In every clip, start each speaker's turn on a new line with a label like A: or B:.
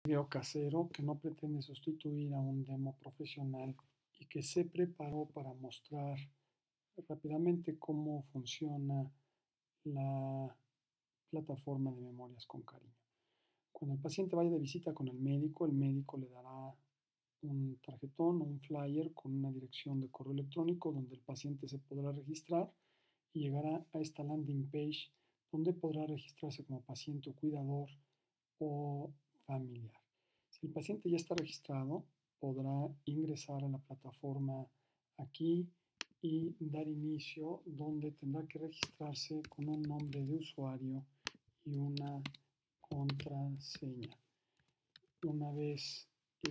A: video casero que no pretende sustituir a un demo profesional y que se preparó para mostrar rápidamente cómo funciona la plataforma de Memorias con Cariño. Cuando el paciente vaya de visita con el médico le dará un tarjetón o un flyer con una dirección de correo electrónico donde el paciente se podrá registrar y llegará a esta landing page donde podrá registrarse como paciente o cuidador o familiar. Si el paciente ya está registrado, podrá ingresar a la plataforma aquí y dar inicio, donde tendrá que registrarse con un nombre de usuario y una contraseña. Una vez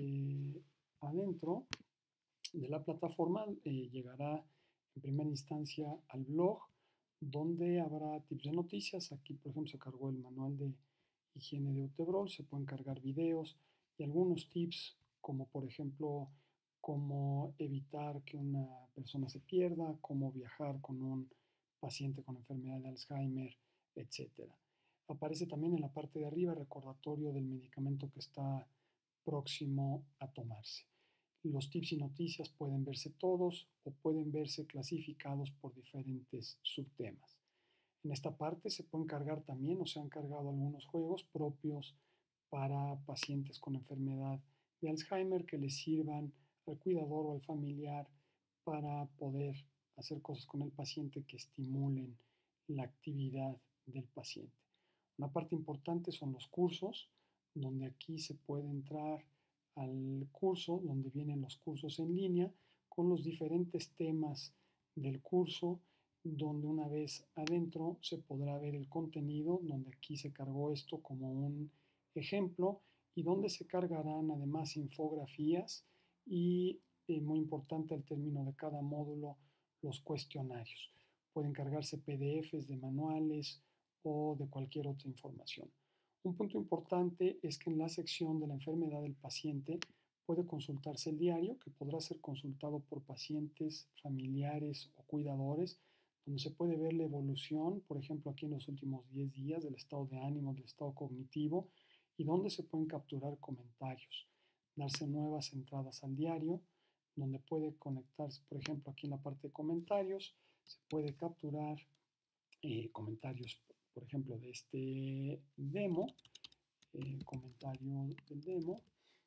A: adentro de la plataforma, llegará en primera instancia al blog, donde habrá tips de noticias. Aquí, por ejemplo, se cargó el manual de higiene de Utebrol, se pueden cargar videos y algunos tips, como por ejemplo cómo evitar que una persona se pierda, cómo viajar con un paciente con enfermedad de Alzheimer, etc. Aparece también en la parte de arriba el recordatorio del medicamento que está próximo a tomarse. Los tips y noticias pueden verse todos o pueden verse clasificados por diferentes subtemas. En esta parte se pueden cargar también, o se han cargado algunos juegos propios para pacientes con enfermedad de Alzheimer que les sirvan al cuidador o al familiar para poder hacer cosas con el paciente que estimulen la actividad del paciente. Una parte importante son los cursos, donde aquí se puede entrar al curso, donde vienen los cursos en línea con los diferentes temas del curso, donde una vez adentro se podrá ver el contenido, donde aquí se cargó esto como un ejemplo y donde se cargarán además infografías y, muy importante al término de cada módulo, los cuestionarios. Pueden cargarse PDFs de manuales o de cualquier otra información. Un punto importante es que en la sección de la enfermedad del paciente puede consultarse el diario, que podrá ser consultado por pacientes, familiares o cuidadores, donde se puede ver la evolución, por ejemplo, aquí en los últimos 10 días, del estado de ánimo, del estado cognitivo, y donde se pueden capturar comentarios, darse nuevas entradas al diario, donde puede conectarse, por ejemplo, aquí en la parte de comentarios, se puede capturar comentarios, por ejemplo, de este demo, comentario del demo,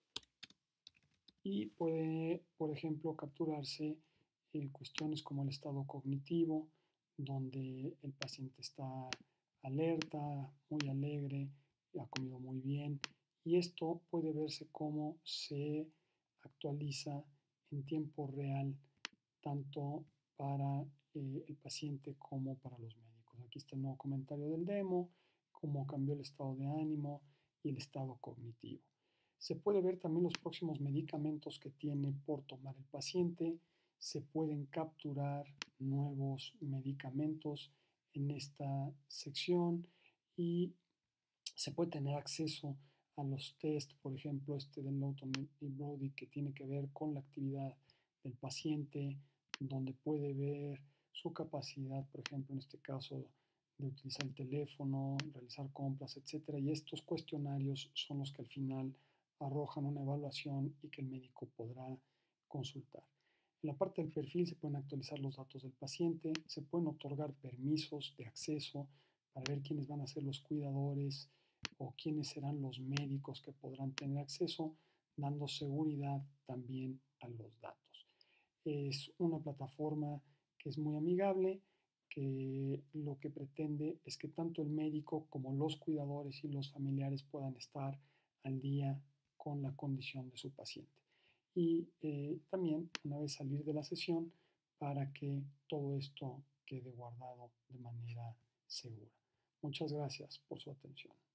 A: y puede, por ejemplo, capturarse cuestiones como el estado cognitivo, donde el paciente está alerta, muy alegre, ha comido muy bien, y esto puede verse cómo se actualiza en tiempo real, tanto para el paciente como para los médicos. Aquí está el nuevo comentario del demo, cómo cambió el estado de ánimo y el estado cognitivo. Se puede ver también los próximos medicamentos que tiene por tomar el paciente. Se pueden capturar nuevos medicamentos en esta sección y se puede tener acceso a los test, por ejemplo, este del Lowton y Brody, que tiene que ver con la actividad del paciente, donde puede ver su capacidad, por ejemplo, en este caso, de utilizar el teléfono, realizar compras, etc. Y estos cuestionarios son los que al final arrojan una evaluación y que el médico podrá consultar. En la parte del perfil se pueden actualizar los datos del paciente, se pueden otorgar permisos de acceso para ver quiénes van a ser los cuidadores o quiénes serán los médicos que podrán tener acceso, dando seguridad también a los datos. Es una plataforma que es muy amigable, que lo que pretende es que tanto el médico como los cuidadores y los familiares puedan estar al día con la condición de su paciente. Y también una vez salir de la sesión para que todo esto quede guardado de manera segura. Muchas gracias por su atención.